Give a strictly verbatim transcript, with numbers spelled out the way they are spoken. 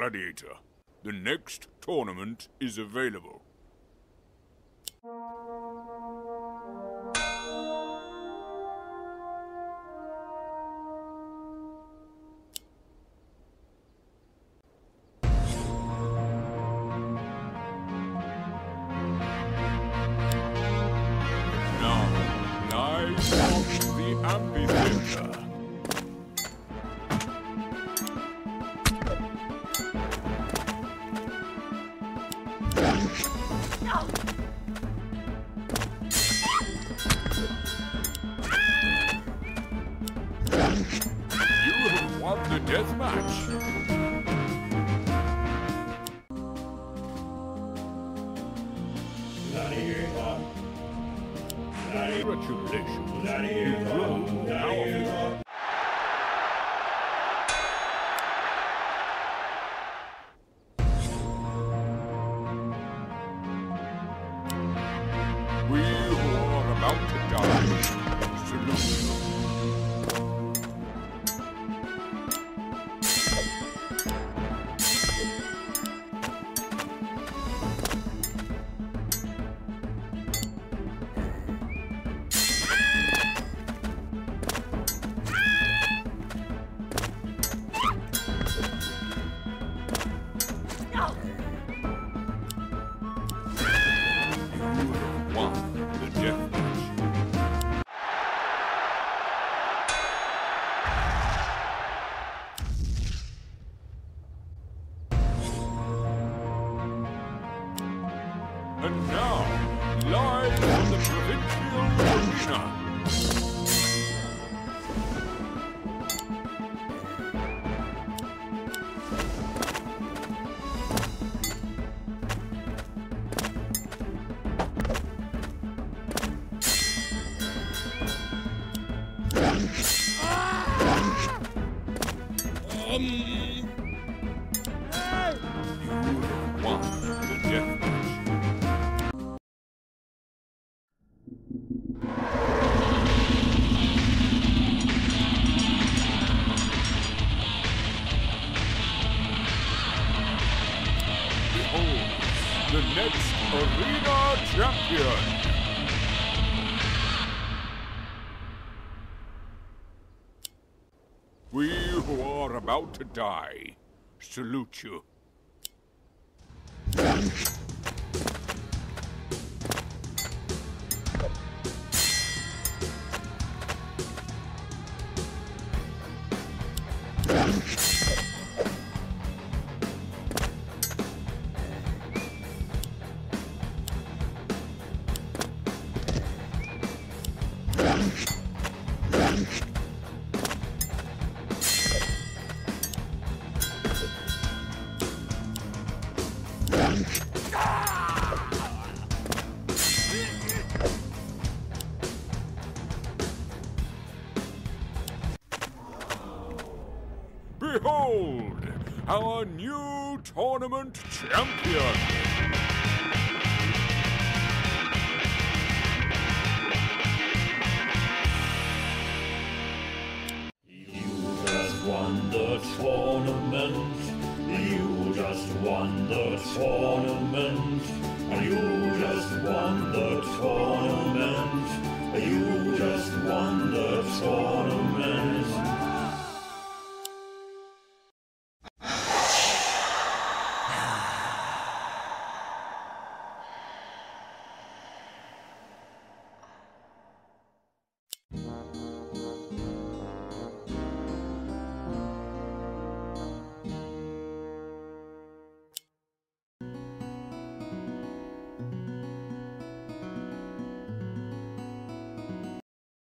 Gladiator. The next tournament is available. Now, live from the amphitheater. You have won the death match. Congratulations. You've grown powerful. We who are about to die salute you. And now, live from the Provincial Arena. Um... You won the death match. The next arena champion. We who are about to die salute you. Behold, our new tournament champion! You just won the tournament. You just won the tournament. You just won the tournament. You just won the tournament.